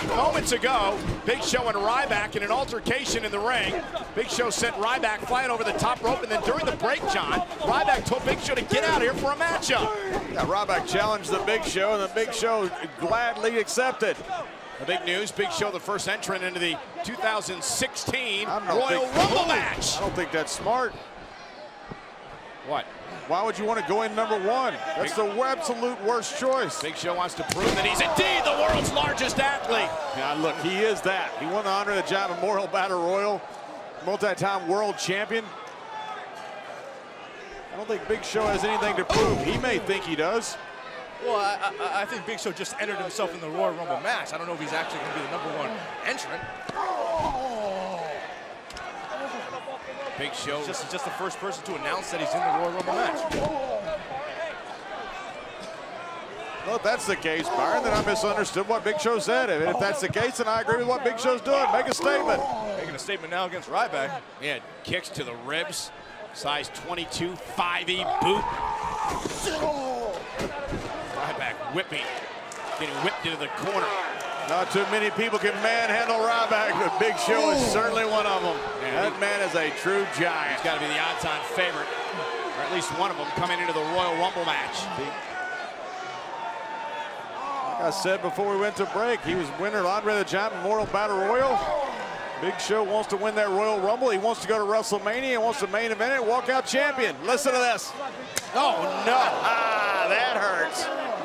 moments ago, Big Show and Ryback in an altercation in the ring. Big Show sent Ryback flying over the top rope, and then during the break, John, Ryback told Big Show to get out of here for a matchup. Yeah, Ryback challenged the Big Show, and the Big Show gladly accepted. The big news, Big Show, the first entrant into the 2016 Royal Rumble match. I don't think that's smart. What? Why would you want to go in number one? That's the absolute worst choice. Big Show wants to prove that he's indeed the world's largest athlete. Yeah, look, he is that. He won the Honor of the Giant Memorial Battle Royal, multi-time world champion. I don't think Big Show has anything to prove. He may think he does. Well, I think Big Show just entered himself in the Royal Rumble match. I don't know if he's actually going to be the #1 entrant. Big Show He's just the first person to announce that he's in the Royal Rumble match. Well, if that's the case, Byron, then I misunderstood what Big Show said. And if that's the case, then I agree with what Big Show's doing. Make a statement. Making a statement now against Ryback. Yeah, kicks to the ribs. Size 22, 5E boot. Ryback whipping, getting whipped into the corner. Not too many people can manhandle Ryback, but Big Show is certainly one of them. Yeah, that man is a true giant. He's got to be the odds-on favorite, or at least one of them coming into the Royal Rumble match. Like I said before we went to break, he was winner of Andre the Giant Memorial Battle Royal. Big Show wants to win that Royal Rumble. He wants to go to WrestleMania and wants to main event it, walk out champion. Listen to this. Oh, no. Ah, that hurts.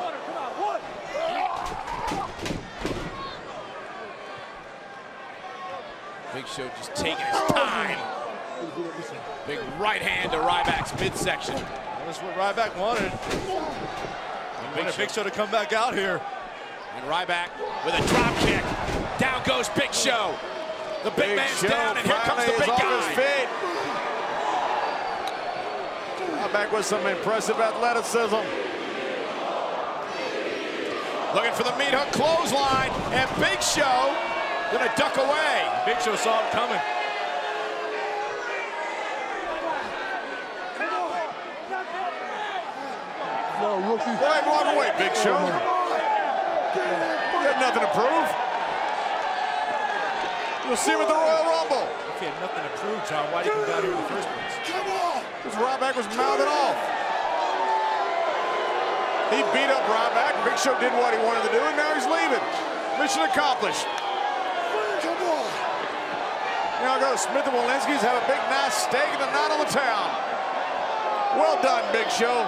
Big Show just taking his time. Big right hand to Ryback's midsection. Well, that's what Ryback wanted. He wanted Big Show to come back out here. And Ryback with a drop kick. Down goes Big Show. The big man's down, and here comes the big guy. Ryback with some impressive athleticism. Looking for the meat hook clothesline, and Big Show gonna duck away. Big Show saw it coming. Go ahead and walk away, Big Show. You have nothing to prove. We'll see him at the Royal Rumble. If he had nothing to prove, John, why did he come down here in the first place? Because Ryback was mouthing off. He beat up Ryback. Big Show did what he wanted to do, and now he's leaving. Mission accomplished. Now go to Smith and Walensky's, have a big, nice steak and a night on the town. Well done, Big Show.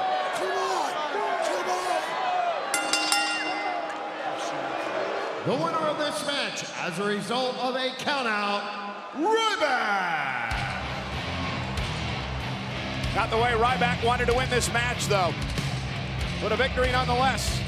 The winner of this match, as a result of a countout, Ryback! Not the way Ryback wanted to win this match, though. But a victory nonetheless.